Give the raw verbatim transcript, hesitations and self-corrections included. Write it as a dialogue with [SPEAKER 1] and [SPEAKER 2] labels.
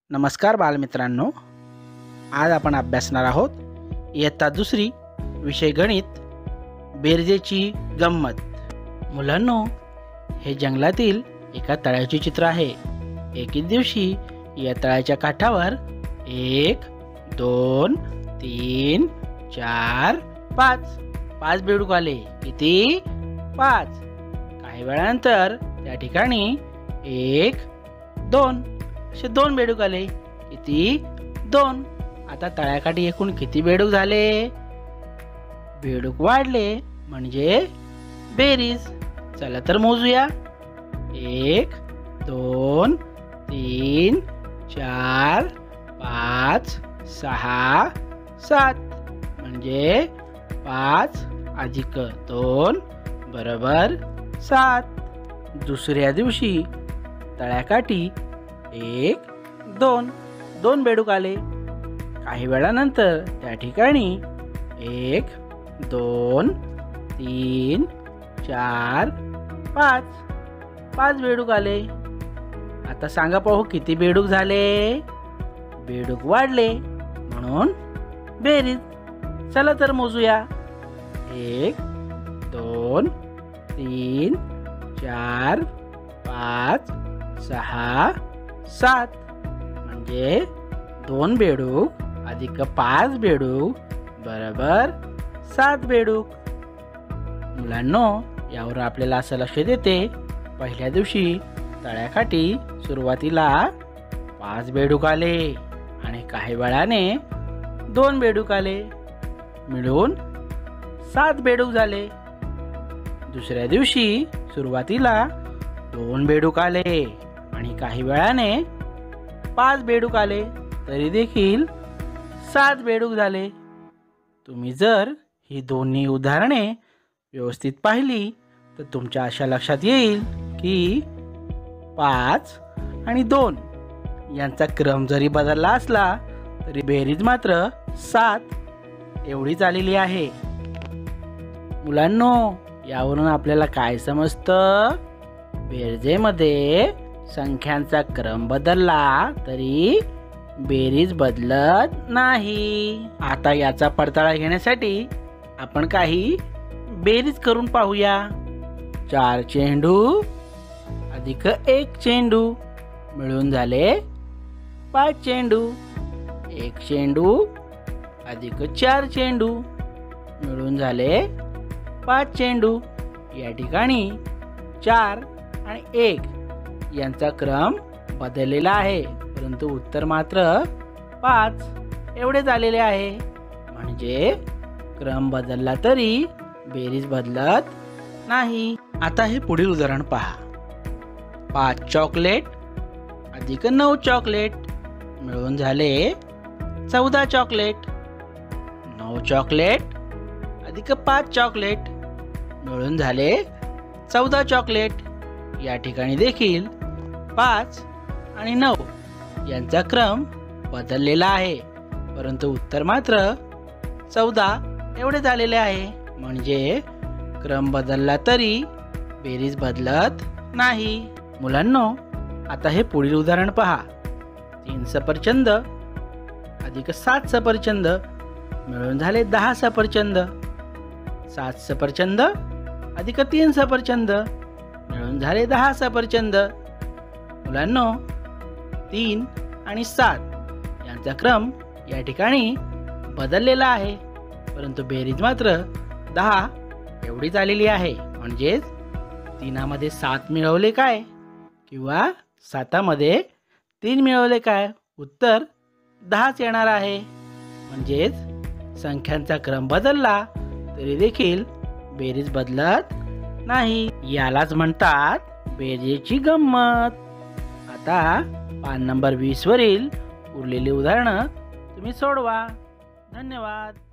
[SPEAKER 1] नमस्कार बालमित्रांनो, आज आपण अभ्यासणार आहोत इयत्ता दुसरी विषय गणित बेरजेची गंमत। मुलांनो, हे जंगलातील एका तळ्याचे चित्र आहे। एके दिवशी या तळ्याच्या काठावर एक दोन तीन चार पाच पाच बेडूक आले। किती? पाच। काही वेळानंतर त्या ठिकाणी एक दोन असे दोन बेडूक आले। किती? दोन। आता तळ्याकाठी एकूण किती बेडूक झाले? बेडूक वाढले म्हणजे बेरीज। चला तर मोजूया। एक दोन तीन चार पाच सहा सात म्हणजे पाच अधिक दोन बरोबर सात। दुसऱ्या दिवशी तळ्याकाठी एक दोन दोन बेडूक आले। काही वेळानंतर त्या ठिकाणी एक दोन तीन चार पाच पाच बेडूक आले। आता सांगा पाहू किती बेडूक झाले? बेडूक वाढले म्हणून बेरीज। चला तर मोजूया। एक दोन तीन चार पाच सहा सात म्हणजे दोन बेडूक अधिक पाच बेडूक बरोबर सात बेडूक। मुलांनो, यावर आपल्याला असं लक्षात येते, पहिल्या दिवशी तळ्याकाठी सुरुवातीला पाच बेडूक आले आणि काही वेळाने दोन बेडूक आले, मिळून सात बेडूक झाले। दुसऱ्या दिवशी सुरुवातीला दोन बेडूक आले आणि काही वेळाने पाच बेडूक आले, तरी देखील सात बेडूक झाले। तुम्ही जर ही दोन्ही उदाहरणे व्यवस्थित पाहिली तर तुमच्या अशा लक्षात येईल की पाच आणि दोन यांचा क्रम जरी बदलला असला तरी बेरीज मात्र सात एवढीच आलेली आहे। मुलांनो, यावरून आपल्याला काय समजतं? बेरजेमध्ये संख्यांचा क्रम बदलला तरी बेरीज बदलत नाही। आता याचा पडताळा घेण्यासाठी आपण काही बेरीज करून पाहूया। चार चेंडू अधिक एक चेंडू मिळून झाले पाच चेंडू। एक चेंडू अधिक चार चेंडू मिळून झाले पाच चेंडू। या ठिकाणी चार आणि एक यांचा क्रम बदललेला आहे, परंतु उत्तर मात्र पाच एवढे झालेले आहे। म्हणजे क्रम बदलला तरी बेरीज बदलत नाही। आता हे पुढील उदाहरण पहा। पाच चॉकलेट अधिक नऊ चॉकलेट मिळून झाले चौदा चॉकलेट। नऊ चॉकलेट अधिक पाच चॉकलेट मिळून झाले चौदा चॉकलेट। या ठिकाणी देखील पाच आणि नऊ यांचा क्रम बदललेला आहे, परंतु उत्तर मात्र चौदा एवढे झालेले आहे। म्हणजे क्रम बदलला तरी बेरीज बदलत नाही। मुलांनो, आता हे पुढील उदाहरण पहा। तीन सफरचंद अधिक सात सफरचंद मिळून झाले दहा सफरचंद। सात सफरचंद अधिक तीन सफरचंद मिळून झाले दहा सफरचंद। मुलांनो, तीन आणि सात यांचा क्रम या ठिकाणी बदललेला आहे, परंतु बेरीज मात्र दहा एवढी झालेली आहे। म्हणजेच तीनामध्ये सात मिळवले काय किंवा सातामध्ये तीन मिळवले काय, उत्तर दहाच येणार आहे। म्हणजेच संख्यांचा क्रम बदलला तरी देखील बेरीज बदलत नाही। यालाच म्हणतात बेरजेची गंमत। आता पान नंबर वीस वरील उरलेली उदाहरणं तुम्ही सोडवा। धन्यवाद।